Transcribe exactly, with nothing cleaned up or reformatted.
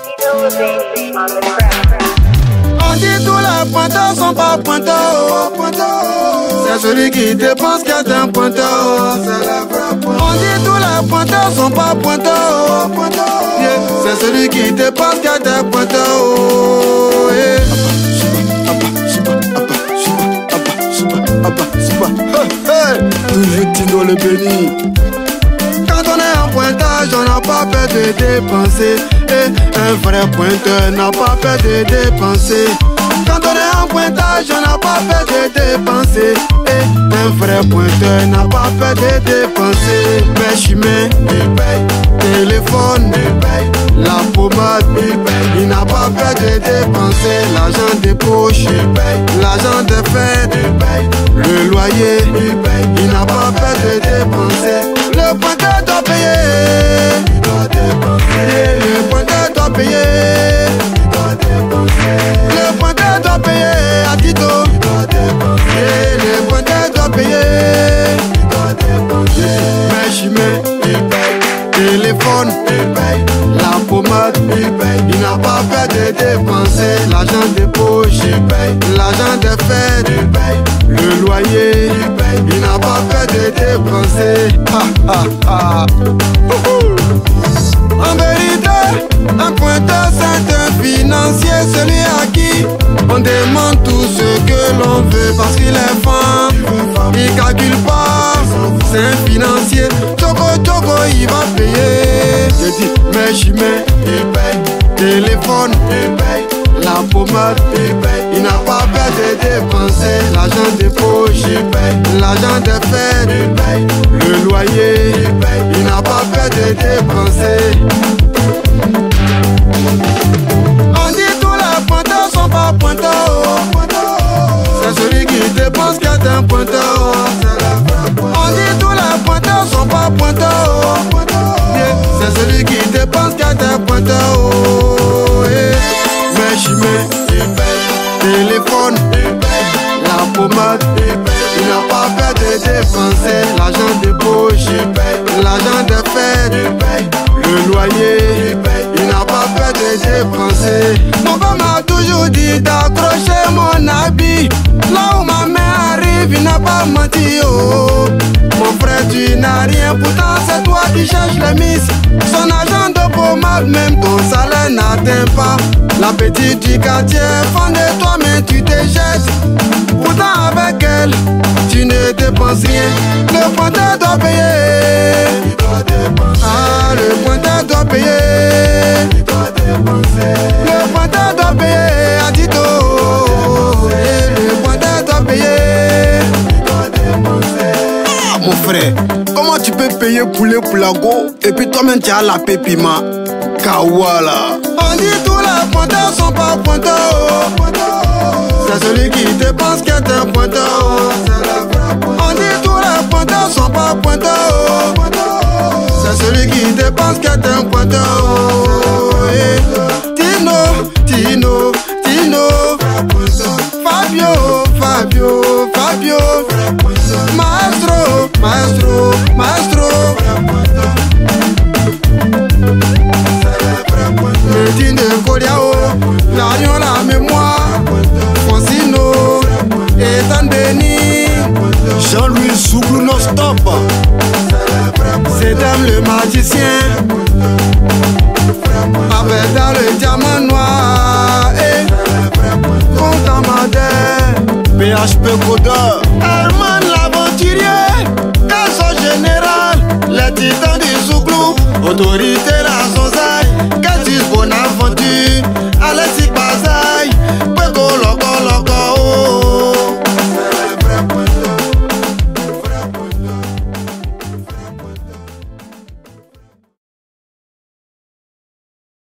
On dit tous les pointeurs sont pas pointeurs. C'est celui qui dépense qui est un pointeur. On dit tous les pointeurs sont pas pointeurs. C'est celui qui dépense qui est un pointeur. Toujours Tino le béni. Quand on est en pointage, on n'a pas peur de dépenser. Et un vrai pointeur n'a pas peur de dépenser. Quand on est en pointage, on n'a pas peur de dépenser. Et un vrai pointeur n'a pas peur de dépenser. Pêche humain, il paye. Téléphone, il paye. La pommade, il paye. Il n'a pas peur de dépenser. L'argent des poches, il paye. L'argent des fêtes, il paye. Le loyer, il paye. Il n'a pas peur de dépenser. Le pointeur doit payer. Il doit dépenser. Le pointeur doit payer. Il doit dépenser. Le pointeur doit payer à Tito. Il doit dépenser. Le pointeur doit payer. Il doit dépenser. Mèche humain, il paye. Téléphone, il paye. La pommade, il paye. Il n'a pas peur de dépenser. L'argent des poches, il paye. L'argent des fêtes, il paye. Le loyer, il paye. Il n'a pas peur de dépenser. Ha ha ha. En vérité, un pointeur c'est un financier, celui à qui on demande tout ce que l'on veut parce qu'il est fin, il calcule pas, c'est un financier. Choco choco il va payer. Je dis mais chimé, il paye. Téléphone, il paye. La pommade, il paye. Il n'a pas peur de dépenser. L'argent des poches, il paye. L'argent des fêtes, il paye. Le loyer, il paye. Il n'a pas peur de dépenser. On dit tous les pointeurs sont pas pointeurs. C'est celui qui dépense qui est un pointeur. On dit tous les pointeurs sont pas pointeurs. C'est celui qui dépense qui est un pointeur. Mais chimé, il paye. Téléphone, il paye. La pommade, il paye. Il n'a pas peur de dépenser. L'argent des poches, il paye. L'argent des fêtes, il paye. Le loyer, il paye. Il n'a pas peur de dépenser. Mon père m'a toujours dit d'accrocher mon habit. Là où ma mère arrive, il n'a pas menti. Oh. Mon frère, tu n'as rien, pourtant c'est toi qui cherches les miss. Son argent de pommade, même ton salaire n'atteint pas. La petite du quartier, fan de toi, mais tu te jettes. Pourtant avec elle, tu ne dépenses rien. Le pointeur doit payer. Il doit dépenser. Ah, le pointeur doit payer. Il doit dépenser. Le pointeur doit payer à Tito. Le pointeur doit payer. Il doit dépenser. Ah, mon frère, comment tu peux payer poulet pour la go et puis toi-même tu as la paix piment? Kawala. On dit tous les pointeurs sont pas pointeurs. C'est celui qui dépense qui est un pointeur. On dit tous les pointeurs sont pas pointeurs. C'est celui qui dépense qui est un pointeur. Tino, Tino, Tino. Fabio, Fabio, Fabio. Maestro, maestro, maestro. Le digne de Kodiao, l'agneau, la mémoire, Francino, Ethan Béni, Jean-Louis Souglou non stop, c'est Dame le magicien, avec dans le diamant noir, et Content Madère, P H P Codeur, Herman l'aventurier, Casso général, les titans du Souglou, autorité la